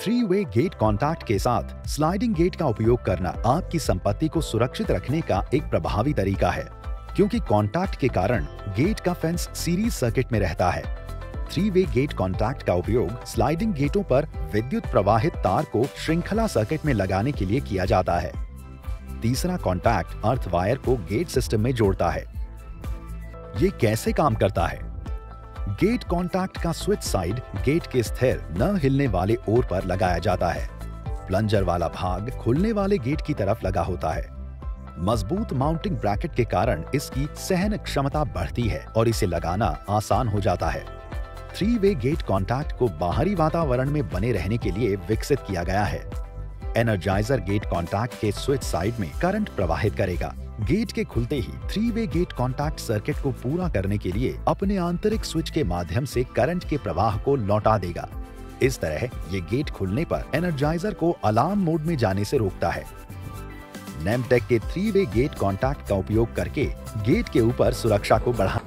Three way gate contact के साथ sliding gate का उपयोग करना आपकी संपत्ति को सुरक्षित रखने का एक प्रभावी तरीका है, क्योंकि कॉन्टैक्ट के कारण गेट का फेंस सीरीज सर्किट में रहता है। थ्री वे गेट कॉन्टैक्ट का उपयोग स्लाइडिंग गेटों पर विद्युत प्रवाहित तार को श्रृंखला सर्किट में लगाने के लिए किया जाता है। तीसरा कॉन्टैक्ट अर्थ वायर को गेट सिस्टम में जोड़ता है। ये कैसे काम करता है? गेट कॉन्टैक्ट का स्विच साइड गेट के स्थिर न हिलने वाले ओर पर लगाया जाता है। प्लंजर वाला भाग खुलने वाले गेट की तरफ लगा होता है। मजबूत माउंटिंग ब्रैकेट के कारण इसकी सहन क्षमता बढ़ती है और इसे लगाना आसान हो जाता है। थ्री वे गेट कॉन्टैक्ट को बाहरी वातावरण में बने रहने के लिए विकसित किया गया है। एनर्जाइजर गेट कॉन्टैक्ट के स्विच साइड में करंट प्रवाहित करेगा। गेट के खुलते ही three way gate contact circuit को पूरा करने के लिए अपने आंतरिक स्विच के माध्यम से करंट के प्रवाह को लौटा देगा। इस तरह ये गेट खुलने पर एनर्जाइजर को अलार्म मोड में जाने से रोकता है। नेमटेक के थ्री वे गेट कॉन्टैक्ट का उपयोग करके गेट के ऊपर सुरक्षा को बढ़ा